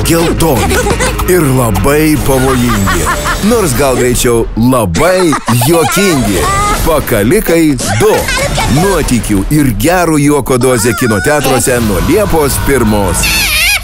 geltoni ir labai pavojingi. Nors gal greičiau labai juokingi. Pakalikai 2. Nuotykių ir gerų juoko dozė kino teatruose nuo Liepos 1.